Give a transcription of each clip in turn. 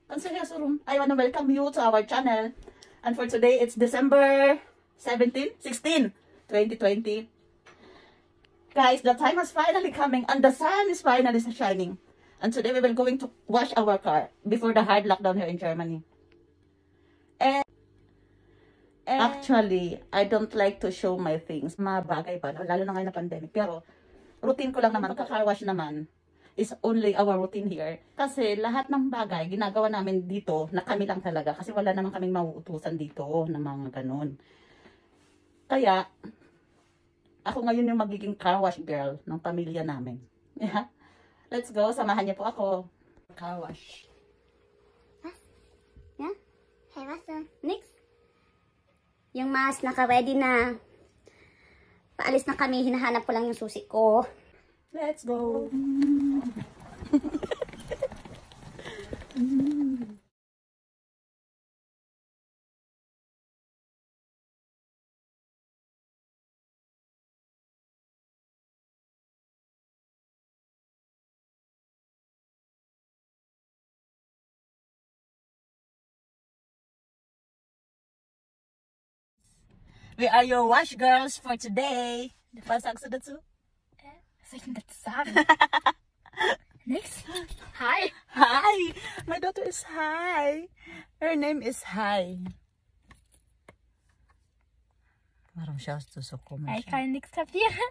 I want to welcome you to our channel. And for today, it's December 16, 2020. Guys, the time is finally coming and the sun is finally shining. And today we will going to wash our car before the hard lockdown here in Germany. And actually, I don't like to show my things. Mga bagay pa, lalo na ngayon na pandemic. Pero, routine ko lang naman, magka-carwash naman, is only our routine here. Kasi lahat ng bagay, ginagawa namin dito, na kami lang talaga. Kasi wala naman kaming mauutusan dito, na mga ganun. Kaya, ako ngayon yung magiging carwash girl ng pamilya namin. Yeah. Let's go, samahan niyo po ako. Carwash. Yeah? Hey, what's next? Yung mas naka-ready na. Paalis na kami, hinahanap ko lang yung susi ko. Let's go. We are your wash girls for today. Was sagst du dazu? Was soll ich denn dazu sagen? Nix? Hi. Hi. My daughter is Hi. Her name is Hi. Warum schaust du so komisch? Ich kann nichts kapieren.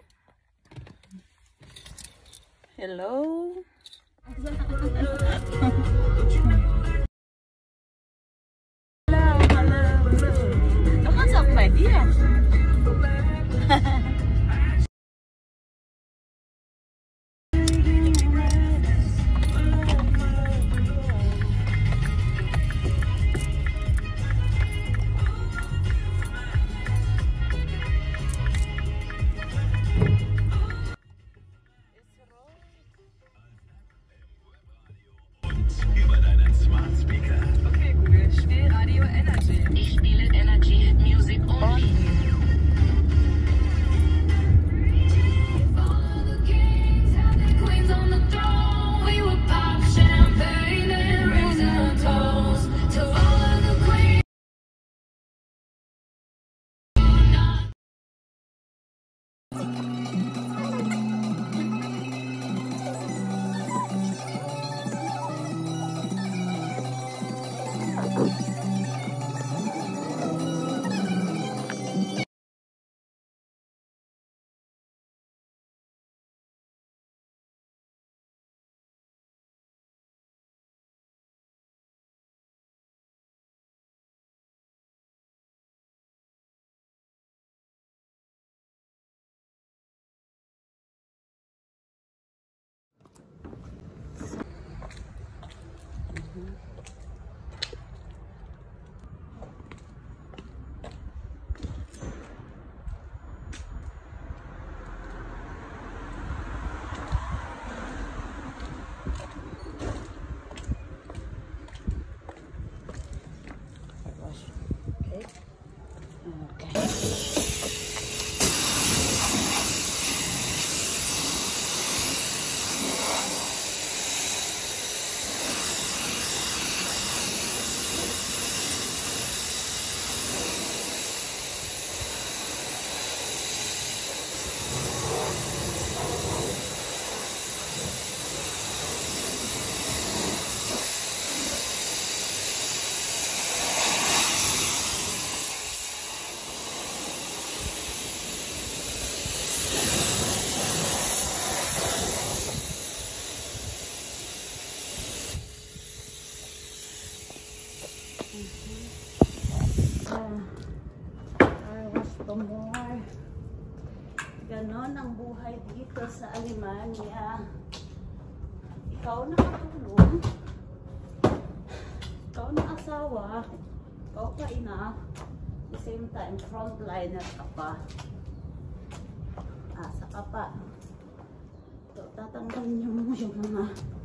Hello. Du kannst auch bei dir. Ganon ang buhay dito sa Alemania. Ikaw nakatulong, ikaw na asawa, ikaw pa ina, at the same time frontliner ka pa. Asa ka pa. So, tatanggalin niyo mo yung mga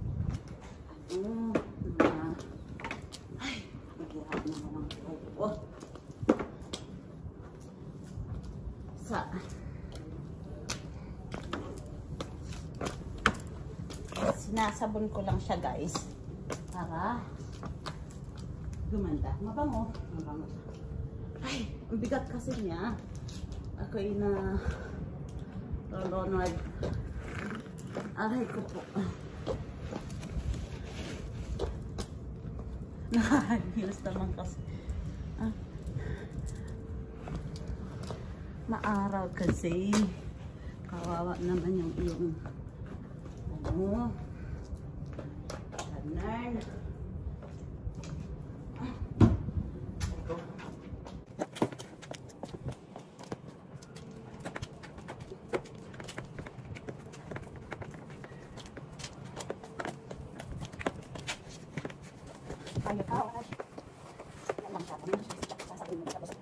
ay, maghirap na naman ako. Sinasabon ko lang siya guys para Gumanda. Mabango. Mabango. Ay, ang bigat kasi niya. Ako ay na Ronald. Aray ko po. Nakahilas naman kasi. Maaraw kasi. Kawawa naman yung iyong ano. Kanan. Ayo Carwash. Lang sa kanya. Sasabihin mo tapos.